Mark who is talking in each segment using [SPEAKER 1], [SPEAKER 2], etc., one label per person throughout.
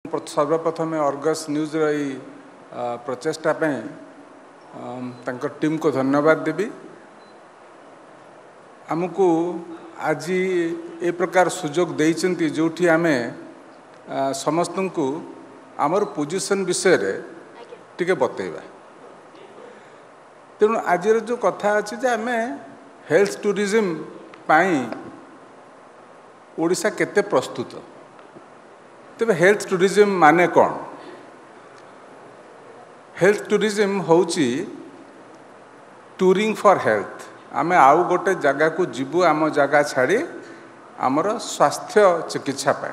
[SPEAKER 1] सर्वप्रथम Argus news रही प्रचेषा team को धन्यवाद देवी। आमको आज ए प्रकार सुजोग देइचंती जोठी आमे समस्त को आमर पोजिशन विषय रे टिके बतेइबा। तेणु आज जो कथा अच्छी जे आमे हेल्थ टूरिज्म पाई ओडिशा केते प्रस्तुत। तेबे हेल्थ टूरिज्म माने कौन? हेल्थ टूरिज्म होची टूरिंग फॉर हेल्थ। आमे आउ गोटे जगह को जीवु आम जगह छाड़ी आमर स्वास्थ्य चिकित्सा पाए।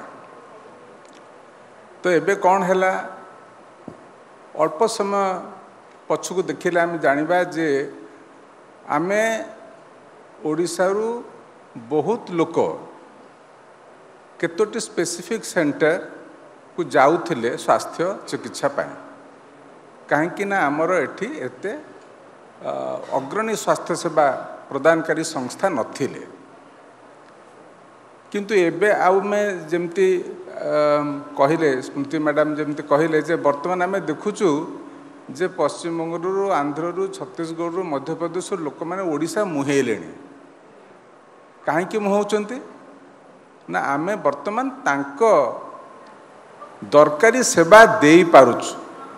[SPEAKER 1] तो एबे कौन हैला अल्प समय पछकु देखिले आम जानिबा जे आमे ओडिशारू बहुत लोक केतोटी स्पेसिफिक सेंटर को जाउथिले स्वास्थ्य चिकित्सा पाए। कहीं ना आमर एठी एते अग्रणी स्वास्थ्य सेवा प्रदानकारी संस्था नथिले। किंतु एबे आउ में जेमती कहिले स्मृति मैडम जेमती कहिले जे वर्तमान आमे देखुचु जे पश्चिम बंगलुरु आंध्ररु छत्तीसगढ़ मध्य प्रदेश लोक माने ओडिशा मुहेलेनी। कहीं मुहौचंती ना आमे वर्तमान तांको दरकारी सेवा देई पारुछु।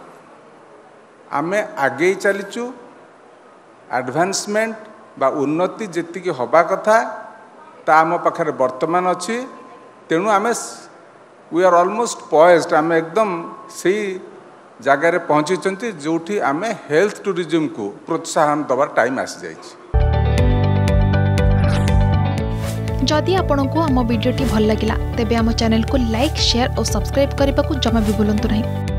[SPEAKER 1] आमे आगे चलीचु एडवांसमेंट बा उन्नति जेति की हवा कथा ता आम पाखरे वर्तमान अच्छी। तेणु आमे वी आर ऑलमोस्ट पॉइज्ड। आमे एकदम सही जगार पहुँची जोठी आमे हेल्थ टूरिज्म को प्रोत्साहन दबार टाइम आसी जाइछि।
[SPEAKER 2] जदि आपंक आम भिडी भल लगा तेब आम चैनल को लाइक शेयर और सब्सक्राइब करने को जमा भी भूलु नहीं।